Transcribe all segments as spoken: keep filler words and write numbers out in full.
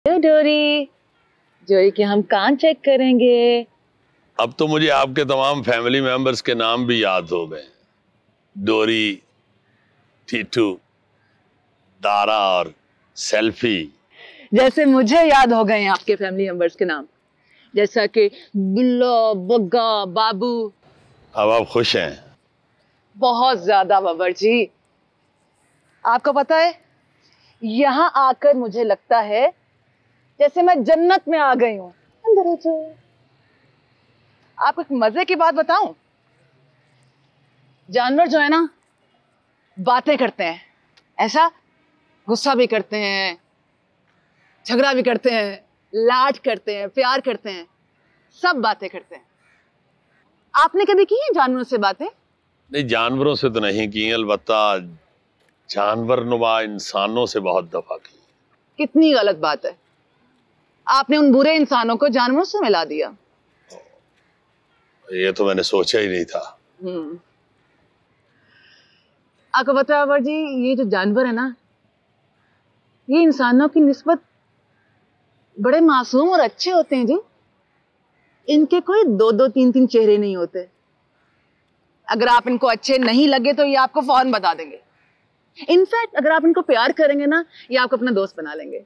डोरी डोरी के हम कान चेक करेंगे। अब तो मुझे आपके तमाम फैमिली मेंबर्स के नाम भी याद हो गए। डोरी, टीटू, दारा और सेल्फी। जैसे मुझे याद हो गए आपके फैमिली मेंबर्स के नाम, जैसा कि बुल्लो, बग्गा, बाबू। अब आप खुश हैं? बहुत ज्यादा बाबर जी। आपको पता है, यहाँ आकर मुझे लगता है जैसे मैं जन्नत में आ गई हूँ। अंदर आ जाओ। आपको एक मजे की बात बताऊं? जानवर जो है ना, बातें करते हैं। ऐसा गुस्सा भी करते हैं, झगड़ा भी करते हैं, लाड करते हैं, प्यार करते हैं, सब बातें करते हैं। आपने कभी की है जानवरों से बातें? नहीं, जानवरों से तो नहीं की, अलबत्ता जानवर नुमा इंसानों से बहुत दफा की। कितनी गलत बात है। आपने उन बुरे इंसानों को जानवरों से मिला दिया। ये तो मैंने सोचा ही नहीं था। हम्म आपको पता है अवर जी, ये जो जानवर है ना, ये इंसानों की निस्बत बड़े मासूम और अच्छे होते हैं जी। इनके कोई दो दो तीन तीन चेहरे नहीं होते। अगर आप इनको अच्छे नहीं लगे तो ये आपको फौरन बता देंगे। इनफैक्ट अगर आप इनको प्यार करेंगे ना, ये आपको अपना दोस्त बना लेंगे।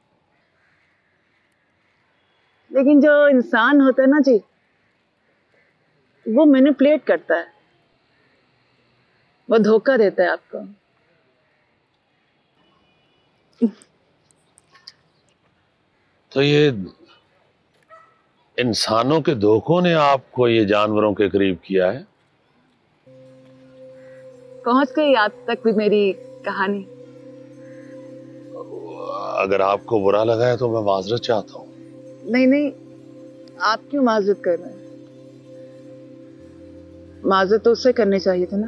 लेकिन जो इंसान होता है ना जी, वो मैनिपुलेट करता है, वो धोखा देता है आपको। तो ये इंसानों के धोखों ने आपको ये जानवरों के करीब किया है? पहुंच गई आप तक भी मेरी कहानी। अगर आपको बुरा लगा है तो मैं माजरत चाहता हूँ। नहीं नहीं, आप क्यों माजरत कर रहे हैं? माजरत तो उससे करनी चाहिए था ना।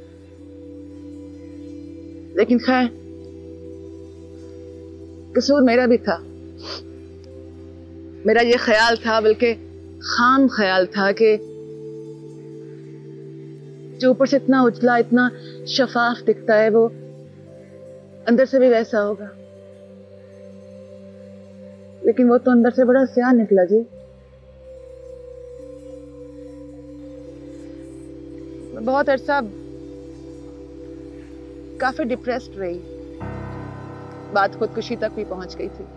लेकिन खैर, कसूर मेरा भी था। मेरा ये ख्याल था, बल्कि खाम ख्याल था, कि जो ऊपर से इतना उजला, इतना शफाफ दिखता है, वो अंदर से भी वैसा होगा। लेकिन वो तो अंदर से बड़ा स्याह निकला जी। मैं बहुत अरसा काफी डिप्रेस्ड रही। बात खुदकुशी तक भी पहुंच गई थी।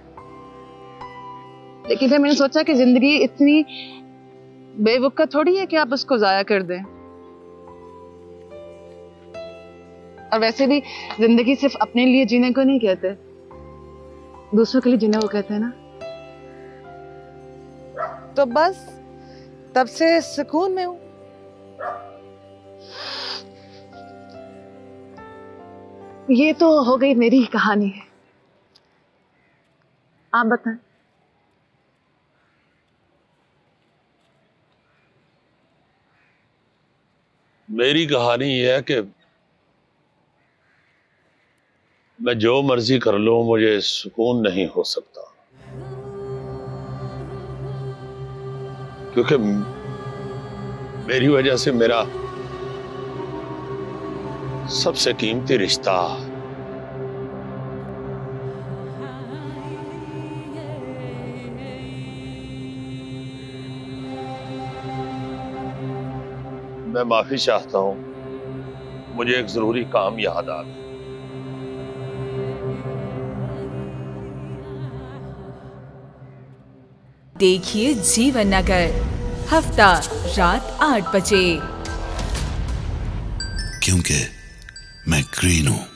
लेकिन फिर मैंने सोचा कि जिंदगी इतनी बेवकूफ थोड़ी है कि आप उसको जाया कर दें। और वैसे भी जिंदगी सिर्फ अपने लिए जीने को नहीं कहते, दूसरों के लिए जीने को कहते हैं ना। तो बस तब से सुकून में हूं। ये तो हो गई मेरी कहानी। आप बताएं। मेरी कहानी यह है कि मैं जो मर्जी कर लूं, मुझे सुकून नहीं हो सकता, क्योंकि मेरी वजह से मेरा सबसे कीमती रिश्ता मैं माफी चाहता हूं, मुझे एक जरूरी काम याद आ गया। देखिए जीवन नगर, हफ्ता रात आठ बजे। क्योंकि मैं ग्रीन हूं।